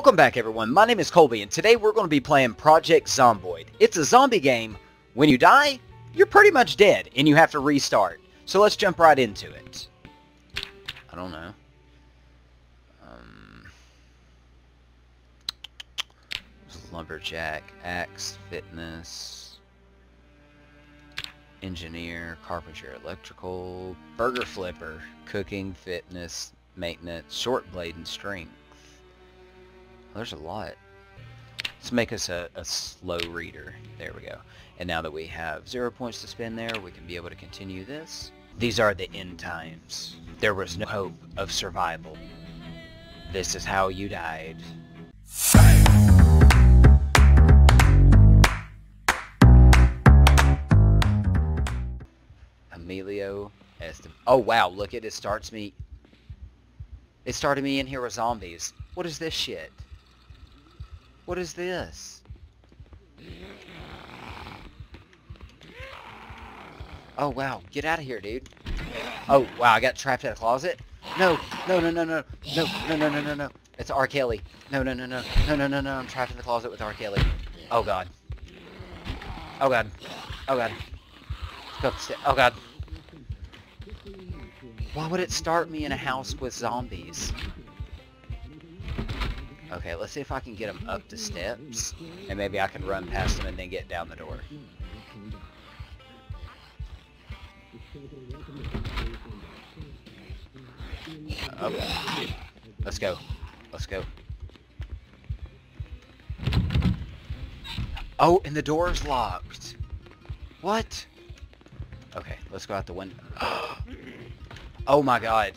Welcome back everyone, my name is Colby and today we're going to be playing Project Zomboid. It's a zombie game. When you die, you're pretty much dead and you have to restart. So let's jump right into it. I don't know. Lumberjack, axe, fitness, engineer, carpenter, electrical, burger flipper, cooking, fitness, maintenance, short blade, and strength. There's a lot. Let's make us a slow reader. There we go. And now that we have 0 points to spend there, we can be able to continue this. These are the end times. There was no hope of survival. This is how you died. Emilio Estevez. Oh wow, look at it. Starts me. It started me in here with zombies. What is this shit? What is this? Oh wow, get out of here, dude. Oh wow, I got trapped in a closet? No, no, no, no, no, no, no, no, no, no, no. It's R. Kelly. No, no, no, no, no, no, no, no. I'm trapped in the closet with R. Kelly. Oh god. Oh god. Oh god. Let's go upstairs. Oh god. Why would it start me in a house with zombies? Okay, let's see if I can get them up the steps, and maybe I can run past them and then get down the door. Okay. Let's go. Let's go. Oh, and the door's locked. What? Okay, let's go out the window. Oh my god.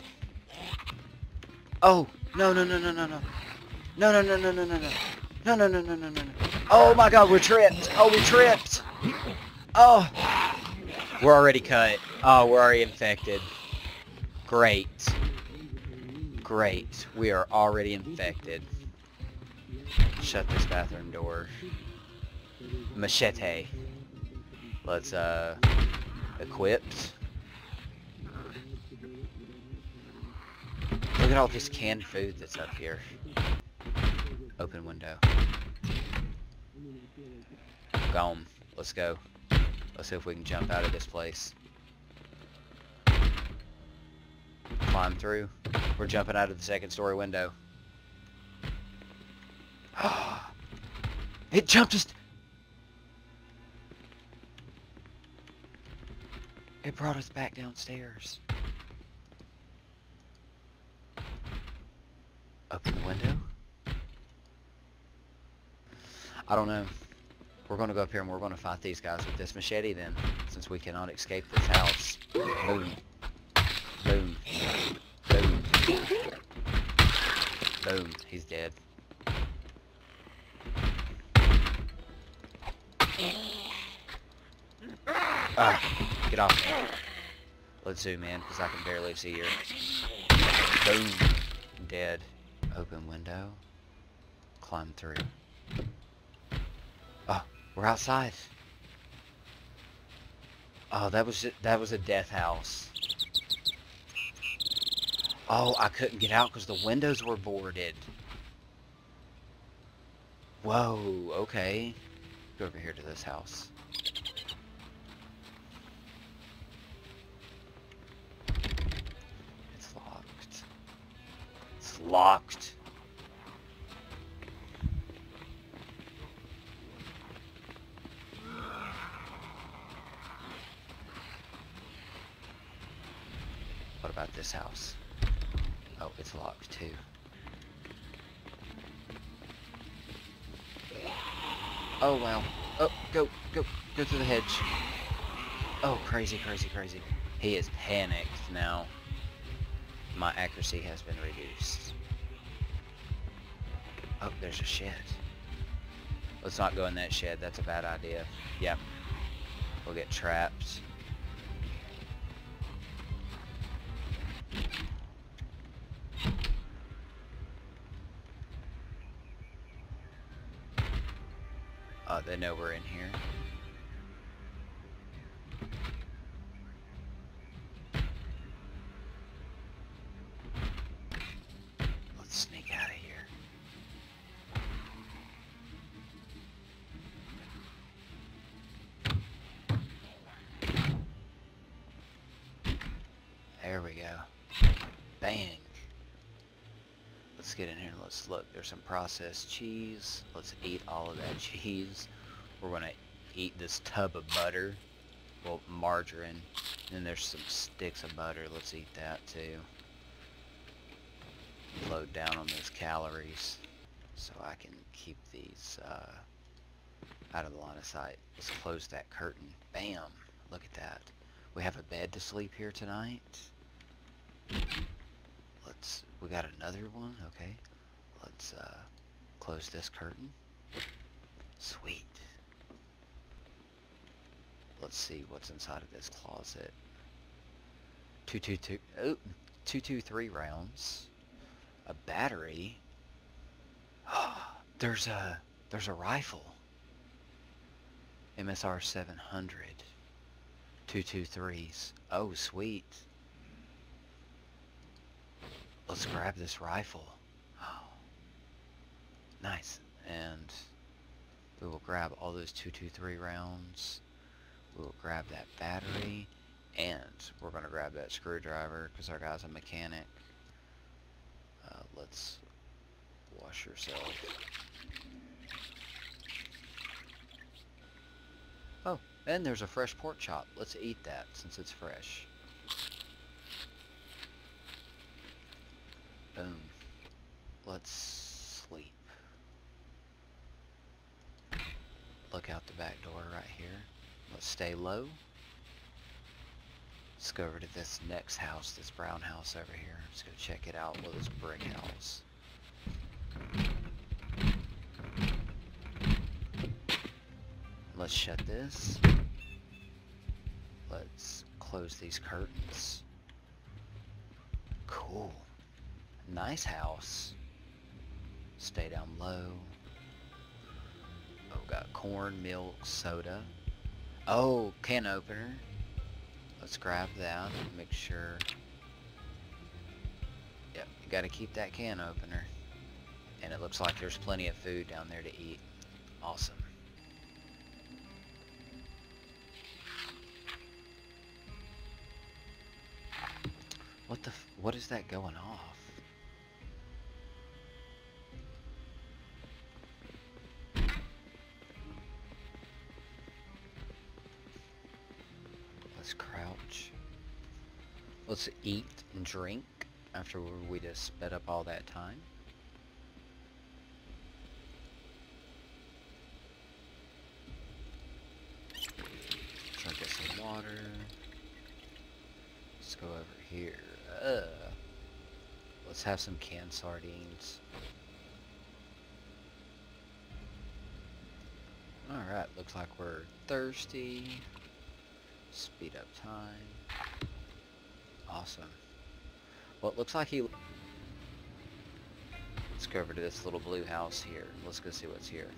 Oh, no, no, no, no, no, no. No, no, no, no, no, no, no. No, no, no, no, no, no, no. Oh my god, we're tripped. Oh, we tripped. Oh. We're already cut. Oh, we're already infected. Great. Great. We are already infected. Shut this bathroom door. Machete. Let's, equipped. Look at all this canned food that's up here. Open window. Gone. Let's go. Let's see if we can jump out of this place. Climb through. We're jumping out of the second story window. It jumped us. It brought us back downstairs. Open the window. I don't know. We're going to go up here and we're going to fight these guys with this machete then, since we cannot escape this house. Boom. Boom. Boom. Boom. He's dead. Get off me. Let's zoom in, because I can barely see her. Boom. Dead. Open window. Climb through. Oh, we're outside. Oh, that was a death house. Oh, I couldn't get out because the windows were boarded. Whoa, okay. Go over here to this house. It's locked. It's locked. What about this house? Oh, it's locked too. Oh wow. Oh, go through the hedge. Oh, crazy, crazy, crazy. He is panicked now. My accuracy has been reduced. Oh, there's a shed. Let's not go in that shed. That's a bad idea. Yep. We'll get trapped. They know we're in here. Let's sneak out of here. we go. Bang. Let's get in here and let's look. There's some processed cheese. Let's eat all of that cheese. We're going to eat this tub of butter. Well, margarine. And then there's some sticks of butter. Let's eat that too. Load down on those calories so I can keep these out of the line of sight. Let's close that curtain. Bam! Look at that. We have a bed to sleep here tonight. We got another one. Okay. Let's close this curtain. Sweet. Let's see what's inside of this closet. 223 rounds. A battery. There's a rifle. MSR 700. 223s. Oh, sweet. Let's grab this rifle. Oh, nice. And we will grab all those 223 rounds. We will grab that battery. And we're going to grab that screwdriver because our guy's a mechanic. Let's wash yourself. Oh, and there's a fresh pork chop. Let's eat that since it's fresh. Boom. Let's sleep. Look out the back door right here. Let's stay low. Let's go over to this next house, this brown house over here. Let's go check it out. Well, this brick house. Let's shut this. Let's close these curtains. Cool. Nice house. Stay down low. Oh, got corn, milk, soda. Oh, can opener. Let's grab that and make sure. Yep, you gotta keep that can opener. And it looks like there's plenty of food down there to eat. Awesome. What is that going off? Let's crouch. Let's eat and drink after we just sped up all that time. Drink us some water. Let's go over here. Let's have some canned sardines. Alright, looks like we're thirsty. Speed up time. Awesome. Well, it looks like let's go over to this little blue house here. Let's go see what's here.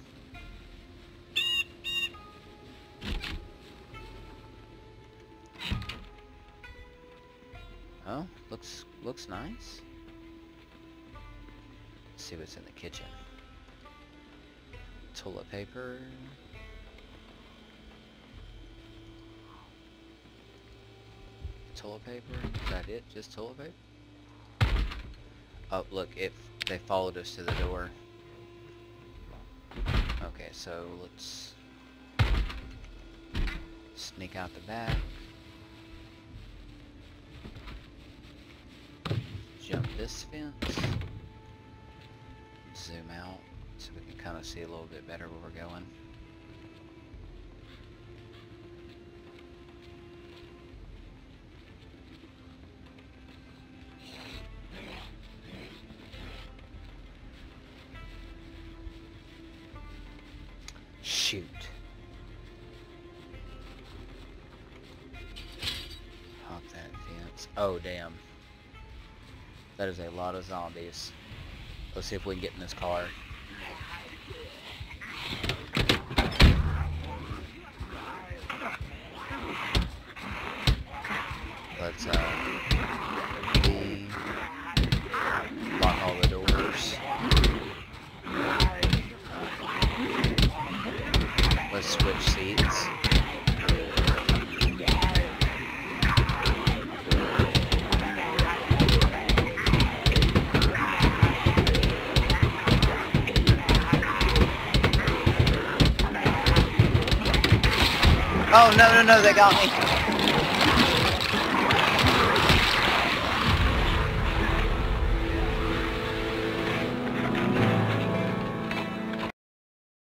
Oh, looks nice. Let's see what's in the kitchen. Toilet paper. Toilet paper? Is that it? Just toilet paper? Oh, look, they followed us to the door. Okay, so let's sneak out the back. Jump this fence. Zoom out so we can kind of see a little bit better where we're going. Shoot. Hop that fence. Oh, damn. That is a lot of zombies. Let's see if we can get in this car. Let's lock all the doors. Let's switch seats. Oh, no, no, no, they got me.